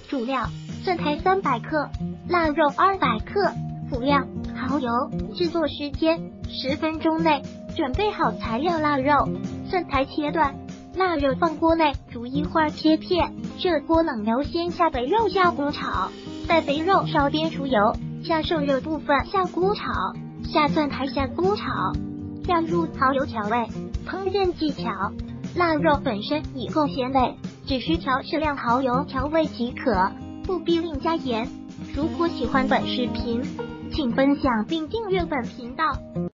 主料：蒜苔300克，腊肉200克。辅料：蚝油。制作时间10分钟内。准备好材料：腊肉、蒜苔切断，腊肉放锅内逐一花切片。热锅冷油，先下肥肉下锅炒，待肥肉烧煸出油，下瘦肉部分下锅炒，下蒜苔下锅炒，加入蚝油调味。烹饪技巧：腊肉本身已够鲜味，只需调适量蚝油调味即可，不必另加盐。如果喜欢本视频，请分享并订阅本频道。